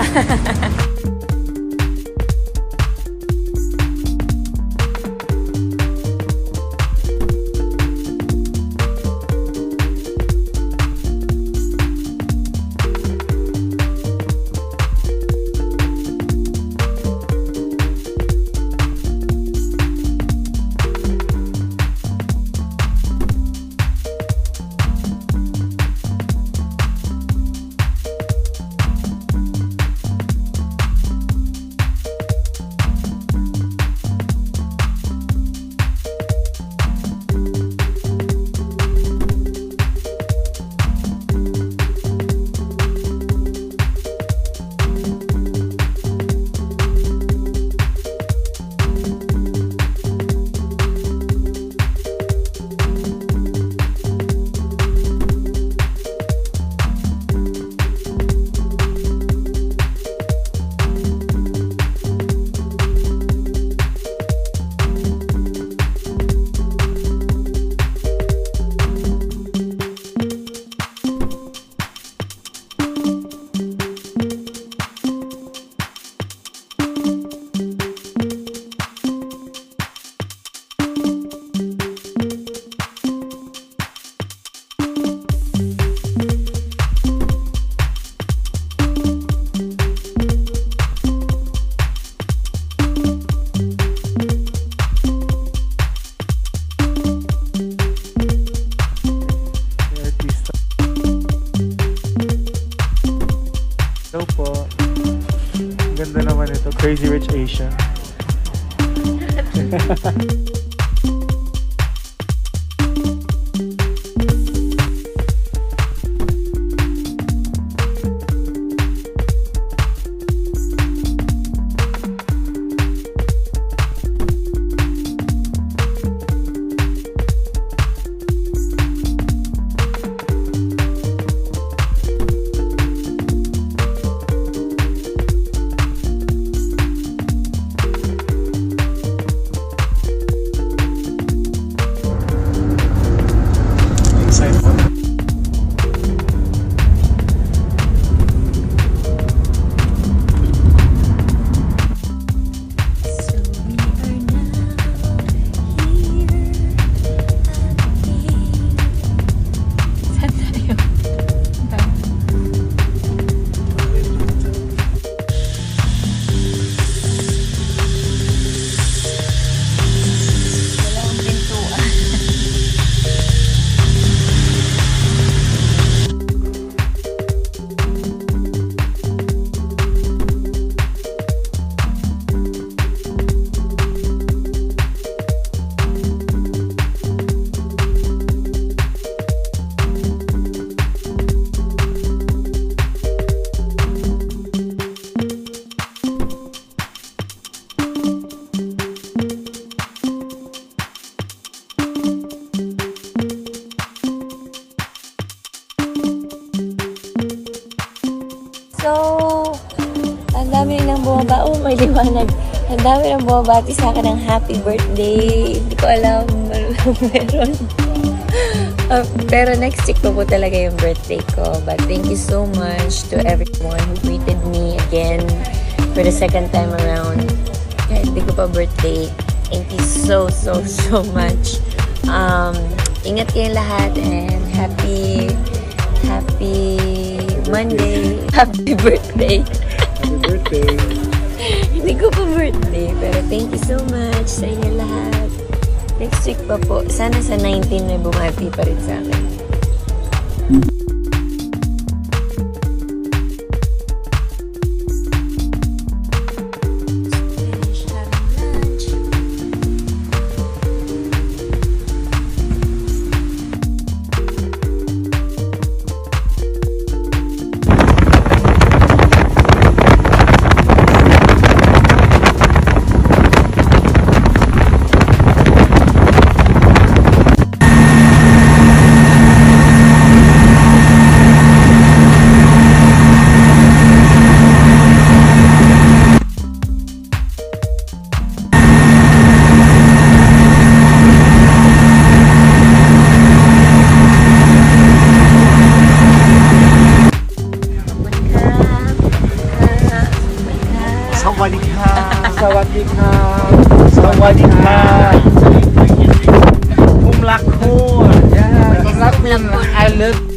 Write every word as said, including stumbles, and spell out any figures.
Ganda naman ito, Crazy Rich Asian. So, ang dami nilang bumaba. Oh, may liwanag. Ang dami nilang bumabati sa akin ng happy birthday. Hindi ko alam ano meron. uh, pero next week pa po talaga yung birthday ko. But thank you so much to everyone who greeted me again for the second time around. Kahit hindi ko pa birthday. Thank you so, so, so much. Um, ingat kayong lahat and happy, happy Monday. Happy birthday. Happy birthday. Hindi ko pa birthday. Pero thank you so much sa inyo lahat. Next week pa po. Sana sa nineteen may bumati pa rin sa akin. วัสดีค่ะสวัสดีค่ะสวัสดีค่ะภูมิรักคุณ Yeah, I'm not I love